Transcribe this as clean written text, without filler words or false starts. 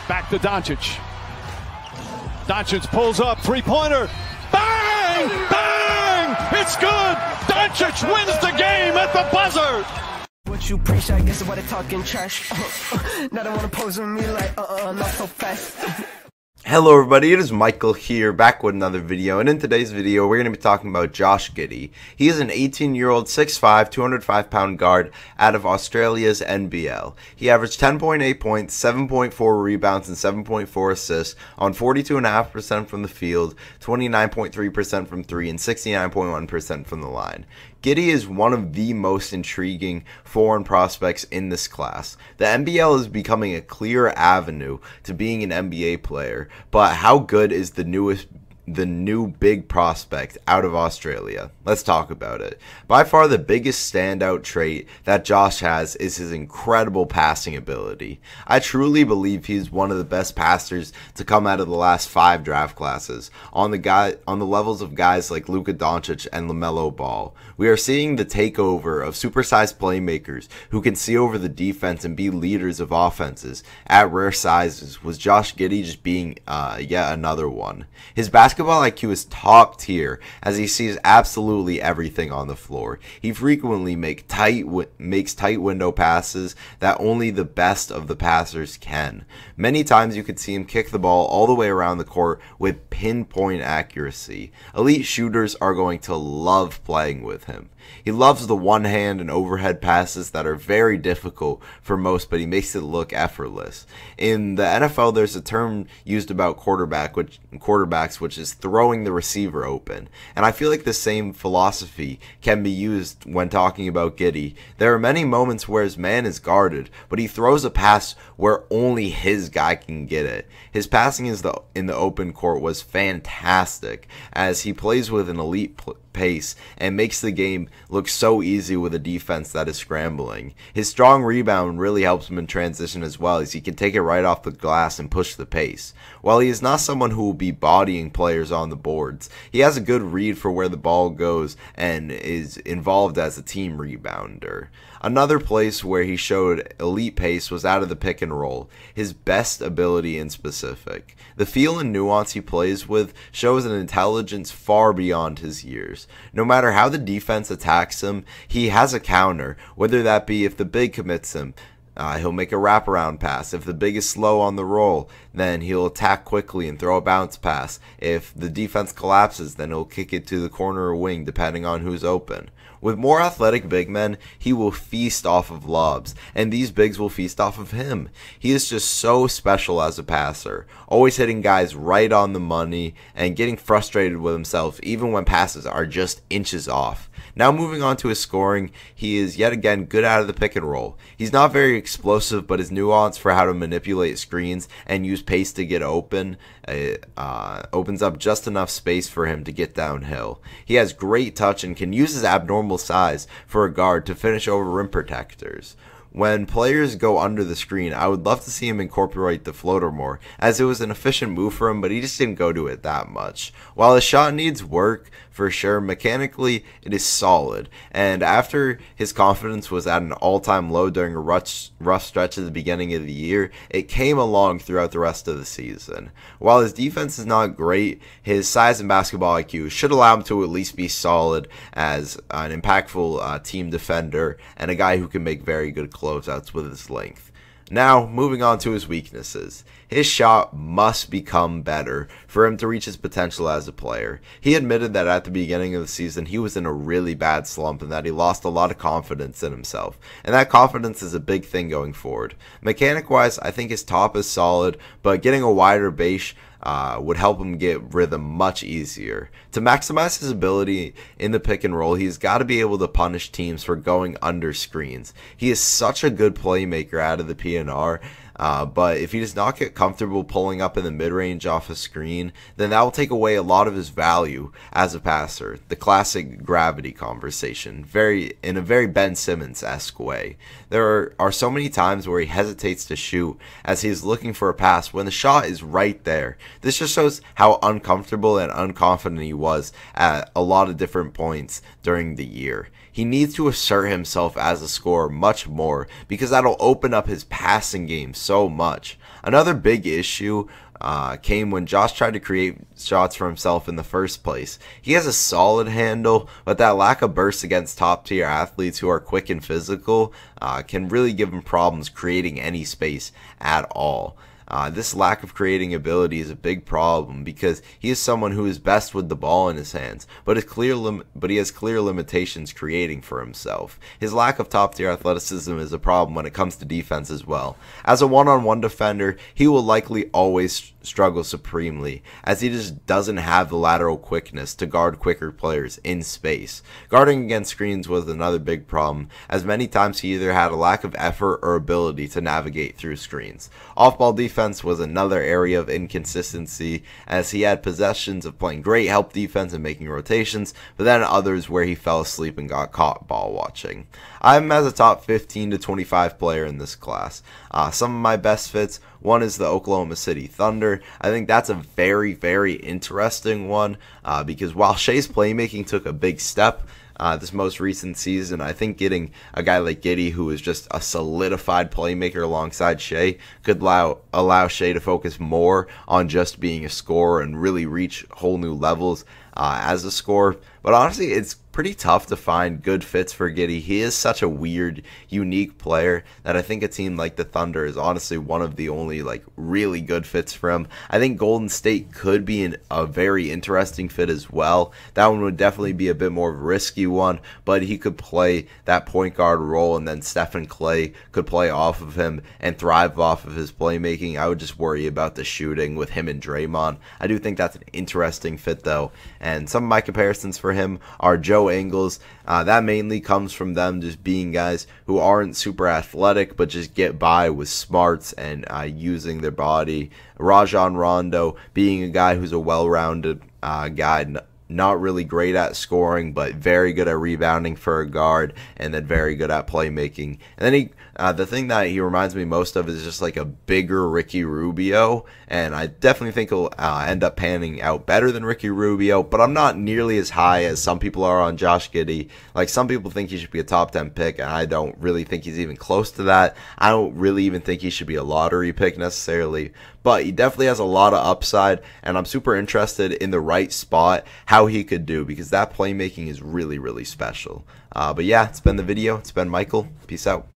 Back to Doncic. Doncic pulls up, three-pointer. Bang! Bang! It's good! Doncic wins the game at the buzzer! What you preach, I guess what they talking trash. Now they wanna pose with me like, not so fast. Hello everybody, it is Michael here, back with another video, and in today's video we're going to be talking about Josh Giddey. He is an 18-year-old, 6'5", 205-pound guard out of Australia's NBL. He averaged 10.8 points, 7.4 rebounds, and 7.4 assists on 42.5% from the field, 29.3% from 3, and 69.1% from the line. Giddey is one of the most intriguing foreign prospects in this class. The NBL is becoming a clear avenue to being an NBA player, but how good is the new big prospect out of Australia? Let's talk about it. By far the biggest standout trait that Josh has is his incredible passing ability. I truly believe he's one of the best passers to come out of the last 5 draft classes, on the levels of guys like Luka Doncic and LaMelo Ball. We are seeing the takeover of supersized playmakers who can see over the defense and be leaders of offenses at rare sizes, with Josh Giddey just being yet another one. His basketball IQ is top tier, as he sees absolutely everything on the floor. He frequently makes tight window passes that only the best of the passers can. Many times you could see him kick the ball all the way around the court with pinpoint accuracy. Elite shooters are going to love playing with him. He loves the one-hand and overhead passes that are very difficult for most, but he makes it look effortless. In the NFL, there's a term used about quarterbacks, which is throwing the receiver open. And I feel like the same philosophy can be used when talking about Giddey. There are many moments where his man is guarded, but he throws a pass where only his guy can get it. His passing in the open court was fantastic, as he plays with an elite pace and makes the game look so easy with a defense that is scrambling. His strong rebound really helps him in transition as well, as he can take it right off the glass and push the pace. While he is not someone who will be bodying players on the boards, he has a good read for where the ball goes and is involved as a team rebounder. Another place where he showed elite pace was out of the pick and roll, his best ability in specific. The feel and nuance he plays with shows an intelligence far beyond his years. No matter how the defense attacks him, he has a counter, whether that be if the big commits him. He'll make a wraparound pass. If the big is slow on the roll, then he'll attack quickly and throw a bounce pass. If the defense collapses, then he'll kick it to the corner or wing, depending on who's open. With more athletic big men, he will feast off of lobs, and these bigs will feast off of him. He is just so special as a passer, always hitting guys right on the money and getting frustrated with himself even when passes are just inches off. Now moving on to his scoring, he is yet again good out of the pick and roll. He's not very explosive, but his nuance for how to manipulate screens and use pace to get open opens up just enough space for him to get downhill. He has great touch and can use his abnormal size for a guard to finish over rim protectors. When players go under the screen, I would love to see him incorporate the floater more, as it was an efficient move for him, but he just didn't go to it that much. While his shot needs work, for sure, mechanically it is solid, and after his confidence was at an all-time low during a rough stretch at the beginning of the year, it came along throughout the rest of the season. While his defense is not great, his size and basketball IQ should allow him to at least be solid as an impactful team defender and a guy who can make very good closeouts with his length. Now, moving on to his weaknesses. His shot must become better for him to reach his potential as a player. He admitted that at the beginning of the season he was in a really bad slump and that he lost a lot of confidence in himself. And that confidence is a big thing going forward. Mechanic-wise, I think his top is solid, but getting a wider base would help him get rhythm much easier. To maximize his ability in the pick and roll, he's got to be able to punish teams for going under screens. He is such a good playmaker out of the PNR, but if he does not get comfortable pulling up in the mid-range off a screen, then that will take away a lot of his value as a passer. The classic gravity conversation, in a very Ben Simmons-esque way. There are so many times where he hesitates to shoot as he is looking for a pass when the shot is right there. This just shows how uncomfortable and unconfident he was at a lot of different points during the year. He needs to assert himself as a scorer much more because that'll open up his passing game so much. Another big issue came when Josh tried to create shots for himself in the first place. He has a solid handle, but that lack of burst against top tier athletes who are quick and physical can really give him problems creating any space at all. This lack of creating ability is a big problem because he is someone who is best with the ball in his hands, but he has clear limitations creating for himself. His lack of top-tier athleticism is a problem when it comes to defense as well. As a one-on-one defender, he will likely always struggle supremely, as he just doesn't have the lateral quickness to guard quicker players in space. Guarding against screens was another big problem, as many times he either had a lack of effort or ability to navigate through screens. Off-ball defense was another area of inconsistency, as he had possessions of playing great help defense and making rotations, but then others where he fell asleep and got caught ball watching. I have him as a top 15 to 25 player in this class. Some of my best fits, one is the Oklahoma City Thunder. I think that's a very, very interesting one because while Shai's playmaking took a big step this most recent season, I think getting a guy like Giddey, who is just a solidified playmaker alongside Shai, could allow Shai to focus more on just being a scorer and really reach whole new levels as a scorer. But honestly, it's pretty tough to find good fits for Giddey. He is such a weird, unique player that I think a team like the Thunder is honestly one of the only really good fits for him. I think Golden State could be a very interesting fit as well. That one would definitely be a bit more of a risky one, but he could play that point guard role, and then Stephen Clay could play off of him and thrive off of his playmaking. I would just worry about the shooting with him and Draymond. I do think that's an interesting fit though, and some of my comparisons for him are Joe Ingles. That mainly comes from them just being guys who aren't super athletic but just get by with smarts and using their body. Rajon Rondo being a guy who's a well-rounded guy, not really great at scoring but very good at rebounding for a guard, and then very good at playmaking. And then the thing that he reminds me most of is just like a bigger Ricky Rubio, and I definitely think he'll end up panning out better than Ricky Rubio, but I'm not nearly as high as some people are on Josh Giddey. Like, some people think he should be a top 10 pick, and I don't really think he's even close to that. I don't really even think he should be a lottery pick necessarily, but he definitely has a lot of upside, and I'm super interested in the right spot how he could do, because that playmaking is really, really special. But yeah, it's been the video. It's been Michael. Peace out.